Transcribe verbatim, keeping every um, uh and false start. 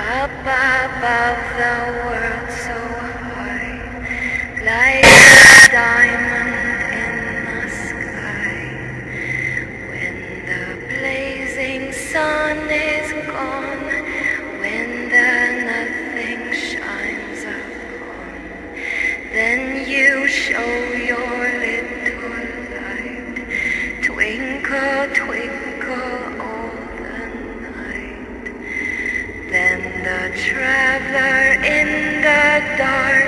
Up above the world so high, like a diamond in the sky. When the blazing sun is gone, when the nothing shines upon, then you show your little light. Twinkle, twinkle all the night. Then the traveler in the dark